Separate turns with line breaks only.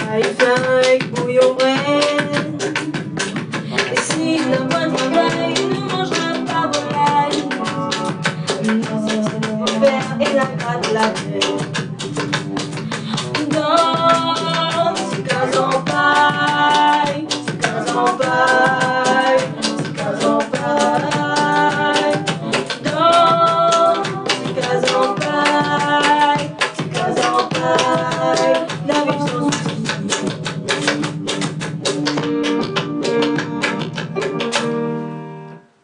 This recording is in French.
avec bouillon vrai. Et s'il n'a pas de travail, il ne mangera pas volaille. Non, c'est faire et la gratte la tête.